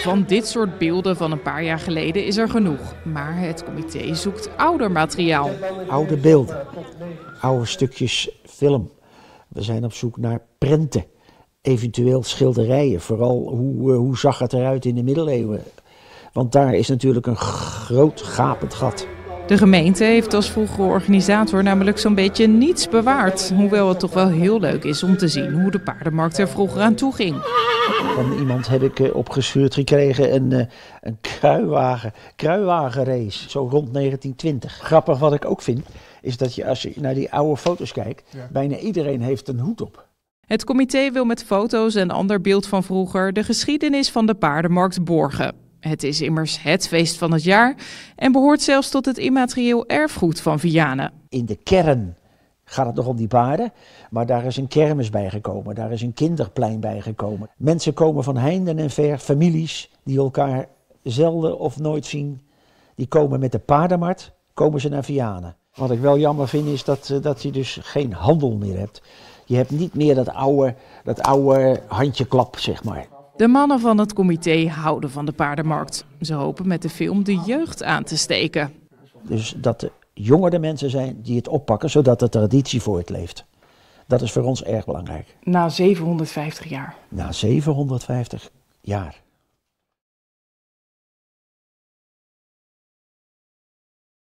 Van dit soort beelden van een paar jaar geleden is er genoeg. Maar het comité zoekt ouder materiaal. Oude beelden, oude stukjes film. We zijn op zoek naar prenten, eventueel schilderijen. Vooral hoe zag het eruit in de middeleeuwen. Want daar is natuurlijk een groot gapend gat. De gemeente heeft als vroegere organisator namelijk zo'n beetje niets bewaard. Hoewel het toch wel heel leuk is om te zien hoe de paardenmarkt er vroeger aan toe ging. Van iemand heb ik opgeschuurd gekregen een kruiwagenrace, zo rond 1920. Grappig wat ik ook vind, is dat als je naar die oude foto's kijkt, bijna iedereen heeft een hoed op. Het comité wil met foto's en ander beeld van vroeger de geschiedenis van de paardenmarkt borgen. Het is immers het feest van het jaar en behoort zelfs tot het immaterieel erfgoed van Vianen. In de kern gaat het nog om die paarden, maar daar is een kermis bijgekomen, daar is een kinderplein bijgekomen. Mensen komen van heinden en ver, families die elkaar zelden of nooit zien, die komen met de paardenmarkt, komen ze naar Vianen. Wat ik wel jammer vind is dat je dus geen handel meer hebt. Je hebt niet meer dat oude handjeklap, zeg maar. De mannen van het comité houden van de paardenmarkt. Ze hopen met de film de jeugd aan te steken. Dus dat de jongere mensen zijn die het oppakken, zodat de traditie voortleeft. Dat is voor ons erg belangrijk. Na 750 jaar. Na 750 jaar.